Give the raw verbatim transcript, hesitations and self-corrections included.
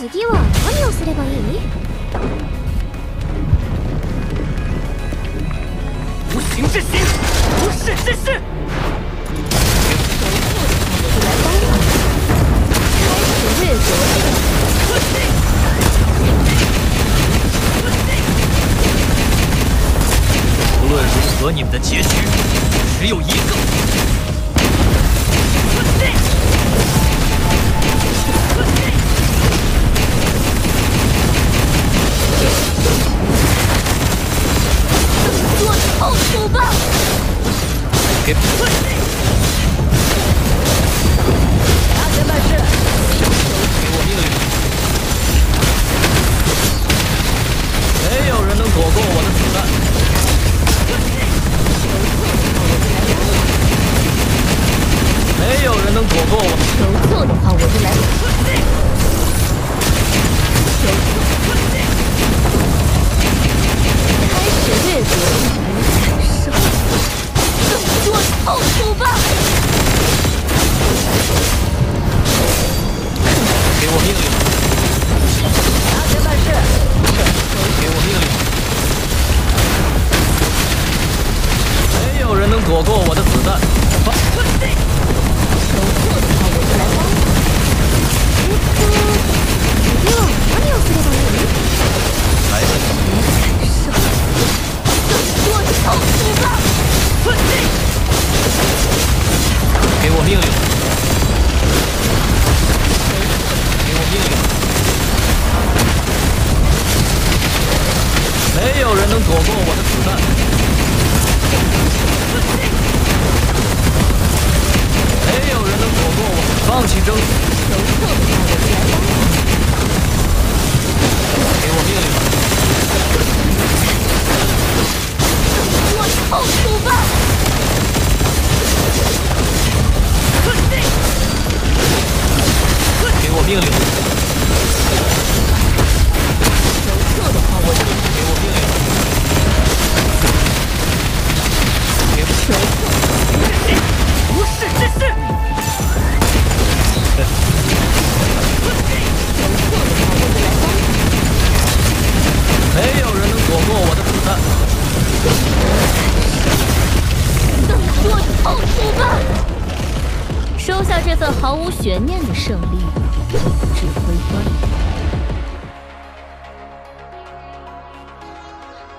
次は何をすればいい？ 无形之心，无事之事。 开始掠夺。 无论如何，你们的结局只有一个。 做臭土吧！ 给拿钱办事。 给我命令！没有人能躲过我的子弹。没有人能躲过我。 求救的话，我就来。求救！开始掠夺，感受更多臭土吧！ 给我命令！ 拿钱办事。 给我命令！没有人能躲过我的子弹。 求救的话，我就来帮你。えっと、では何をすればいい？ 来吧你！ 感受更多臭土吧！ 给我命令！给我命令！没有人能躲过我的子弹。没有人能躲过我。放弃争取。 求救的话，我就来帮你。 给我命令！ 更多臭土吧！ 给我命令！ 求救的话，我就给我命令！给我求救。 无事之事。 求救的话，我就来帮你。 没有人能躲过我的子弹。 更多臭土吧！收下这份毫无悬念的胜利，指挥官。